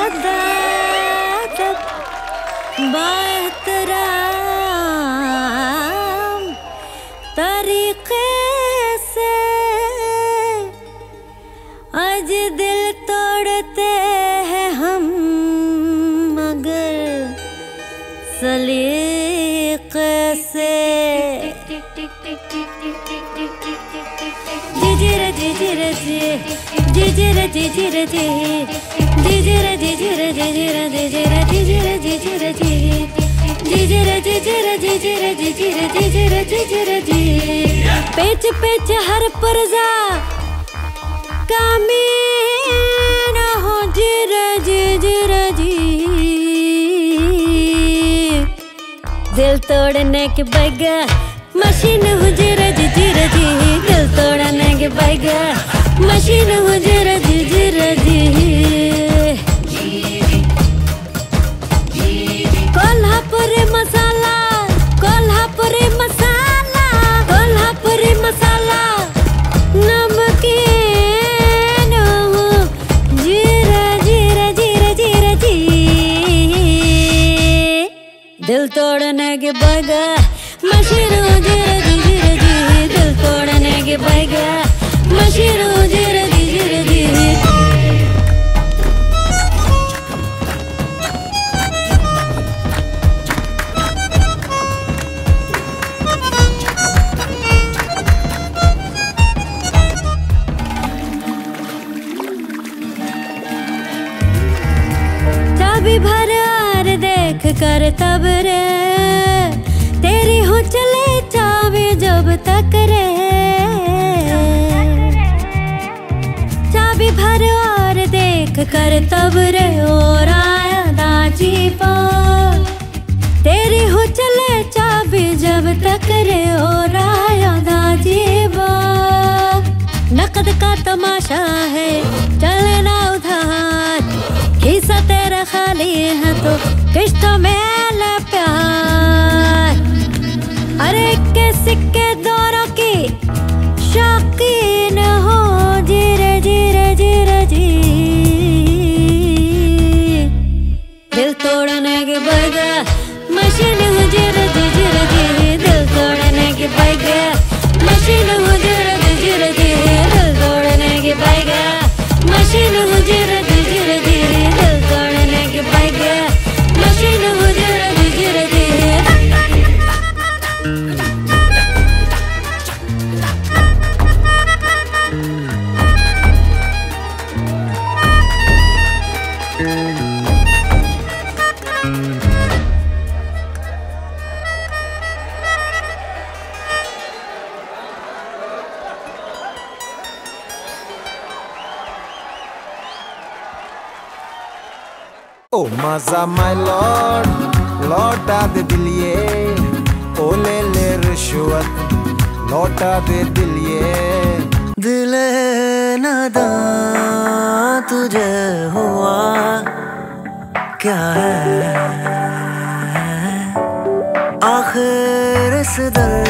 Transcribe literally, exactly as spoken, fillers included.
बादब बाएहतराम तरीके से आज दिल तोड़ते हैं हम, मगर सलीके से। जिजिरा जिजिरा जी जिजिरा जिजिरा जी जिजिरा जिजिरा जिजिरा जिजिरा जिजिरा जिजिरा जी जिजिरा जिजिरा जिजिरा जिजिरा जिजिरा जिजिरा जी। पेच पेच हर पुर्जा कामीन हो जिरा जिजिरा जी। दिल तोड़ने के बैगा मशीन हो जिरा जिजिरा जी। दिल तोड़ने के बैगा मशीन हो जिरा जिजिरा जी। कोल्हापुरी मसाला कोल्हापुरी मसाला कोल्हापुरी मसाला नमकीन हो जिरा जिरा जिरा जिरा जी। दिल तोड़ने के बैगा मशीन हो जिरा जिजिरा जी। दिल तोड़ने के बैगा मशीन हो जिरा जिजिरा जी। चाबी भर आर देख कर तब रे तेरी हो चले चाबी जब तक रे। चाबी भर और देख कर तब रे और आया दाची पर तेरी हो चले चाबी जब तक रे और आया दाची पर। नकद का तमाशा है चले ना उधार, खीसा तेरा खाली है तो किश्तों में ले प्यार। अरे के सिक्के दौरों की शौकीन हो जिरे जिरे जिरे जी। दिल तोड़ने के बैगा मशीन हो जिरे जिरे जी। दिल तोड़ने के बैगा मशीन हो जिरे जिरे जी। दिल तोड़ने के बैगा मशीन हो जिरे जिरे जी। दिल तोड़ने के बैगा मशीन हो जिरे जिरे जी। ओ मजा माय लॉर्ड लौटा दे दिल ये, ओ ले ले रिश्वत लौटा दे दिल ये। दिल नादां तुझे हुआ क्या है आखिर इस दर्द